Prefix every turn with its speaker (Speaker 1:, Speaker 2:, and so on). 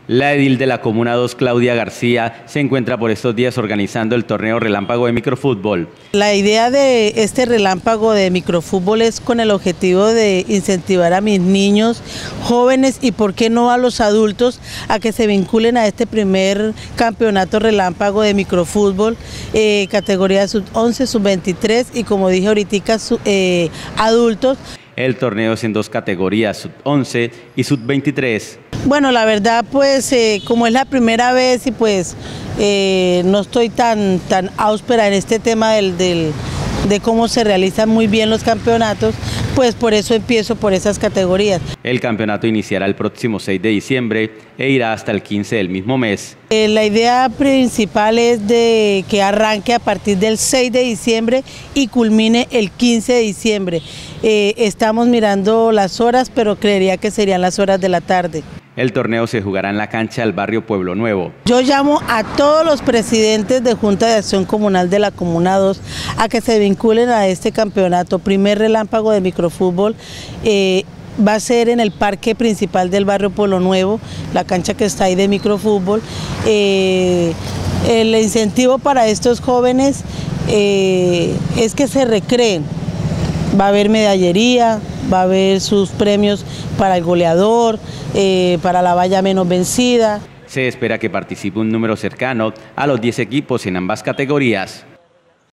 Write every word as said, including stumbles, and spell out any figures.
Speaker 1: La edil de la Comuna dos, Claudia García, se encuentra por estos días organizando el torneo relámpago de microfútbol.
Speaker 2: La idea de este relámpago de microfútbol es con el objetivo de incentivar a mis niños, jóvenes y por qué no a los adultos a que se vinculen a este primer campeonato relámpago de microfútbol, eh, categoría sub once, sub veintitrés y como dije ahorita, eh, adultos.
Speaker 1: El torneo es en dos categorías, sub once y sub veintitrés.
Speaker 2: Bueno, la verdad pues eh, como es la primera vez y pues eh, no estoy tan, tan áuspera en este tema del, del, de cómo se realizan muy bien los campeonatos, pues por eso empiezo por esas categorías.
Speaker 1: El campeonato iniciará el próximo seis de diciembre e irá hasta el quince del mismo mes.
Speaker 2: Eh, la idea principal es de que arranque a partir del seis de diciembre y culmine el quince de diciembre. Eh, estamos mirando las horas, pero creería que serían las horas de la tarde.
Speaker 1: El torneo se jugará en la cancha del barrio Pueblo Nuevo.
Speaker 2: Yo llamo a todos los presidentes de Junta de Acción Comunal de la Comuna dos a que se vinculen a este campeonato, primer relámpago de microfútbol. Eh, va a ser en el parque principal del barrio Pueblo Nuevo, la cancha que está ahí de microfútbol. Eh, el incentivo para estos jóvenes eh, es que se recreen. Va a haber medallería, va a haber sus premios para el goleador, eh, para la valla menos vencida.
Speaker 1: Se espera que participe un número cercano a los diez equipos en ambas categorías.